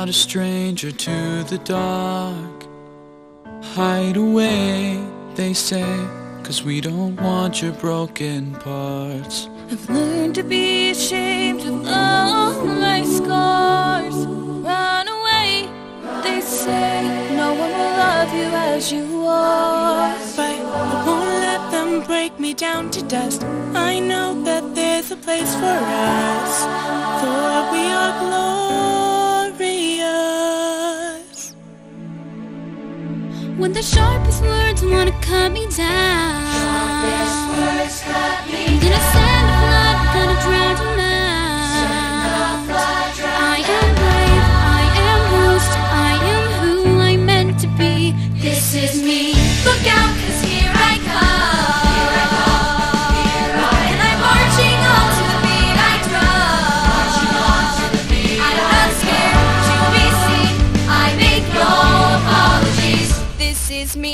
a stranger to the dark. Hide away, they say, 'cause we don't want your broken parts. I've learned to be ashamed of all my scars. Run away, they say, no one will love you as you are. But I won't let them break me down to dust. I know that there's a place for us, for we are glorious. When the sharpest words wanna cut me down, I'm gonna send a flood, gonna drown them out. I am brave, I am bruised, I am who I'm meant to be. This is me. Look out, 'cause here I come. And I'm marching on to the beat I drum. I'm not scared to be seen, I make no apologies. This is me.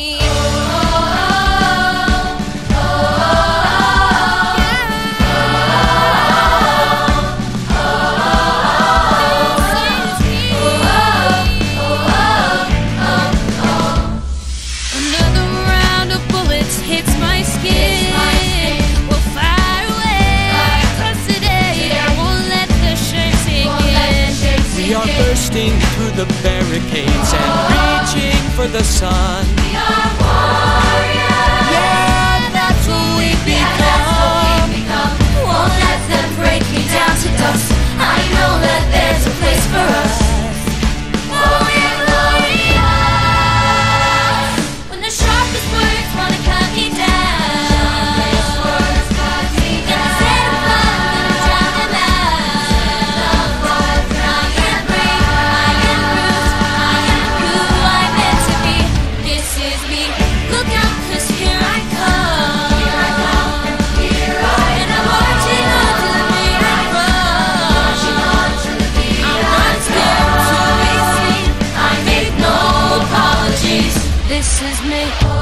Another round of bullets hits my skin. We'll fire away, 'cause today I won't let the shame sink in. We are bursting through the barricades and reaching for the sun. We are warriors. Yeah, that's what we become. Won't let them break me down to dust. I know that there's a place for us. Oh, we're glorious. When the sharpest words wanna cut me down, gonna set a fire, gonna drown them out. I am brave, I am bruised, I am who I'm meant to be. This is me. Look out, 'cause here I come. And I'm marching on to the beat I drum. I'm not scared to be seen, I make no apologies. This is me.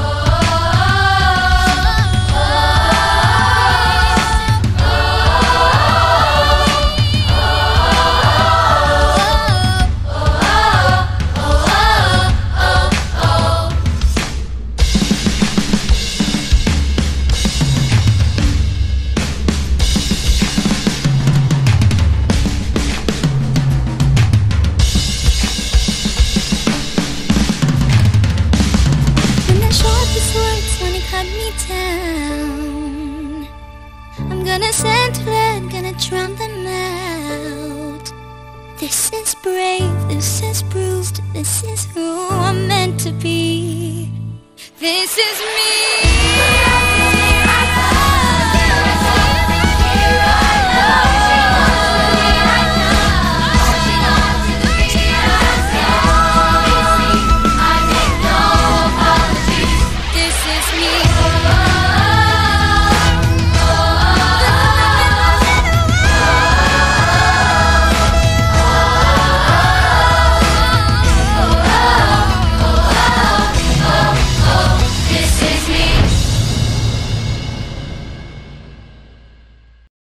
When the sharpest words wanna cut me down, I'm gonna send to lead, gonna drown them out. This is brave, this is bruised, this is who I'm meant to be. This is me.